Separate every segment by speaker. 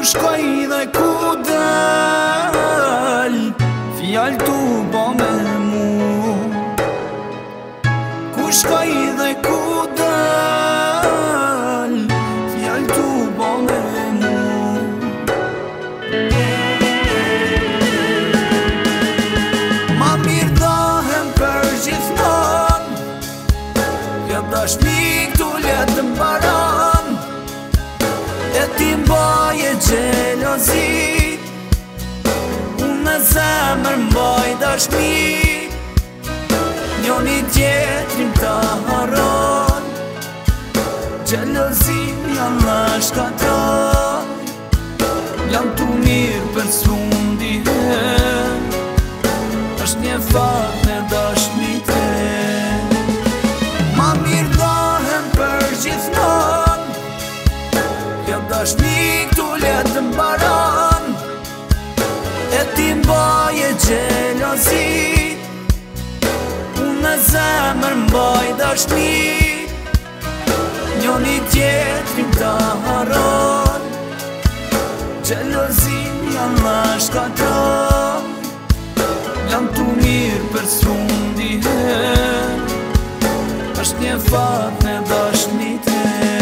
Speaker 1: shkoj dhe ku dal, fjall tu bo me mu. Ku shkoj dhe ku dal, fjall tu bo me mu. Ma mirë dahem për gjithmon, kjo dashnik tu letë mbaron, e ti mbaje gjelozi, unë në zemër mbaj dashni, njoni tjetrin ta haron. Gjelozi Allah shkatron, jam tu mirë për s'fundi her, është një fat në dashni te. Ma mirë dahem për gjithmon, kjo dashnik tu letë mbaron, e ti mbaje gjelozi, unë në zemër mbaj dashni, njoni tjetrin ta haron. Gjelozi Allah shkatron, jam tu mirë për s'fundi her, është një fat në dashni te.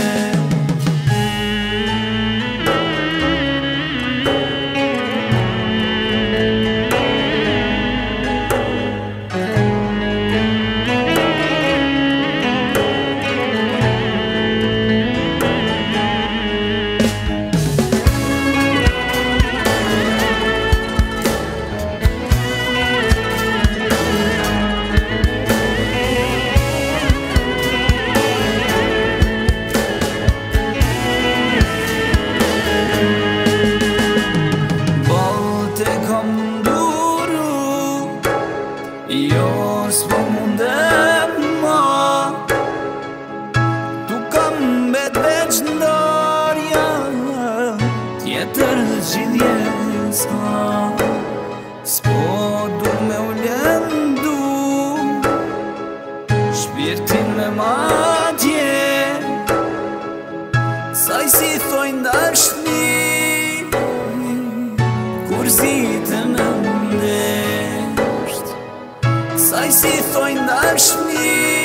Speaker 1: Jo s'po mundem ma, tu kam bet veç ndarja, tjetër gjithje s'ka. S'po du me u lëndu, shpirtin me madje, saj si thojnë dashni, kur zite me saj si thojnë dashni,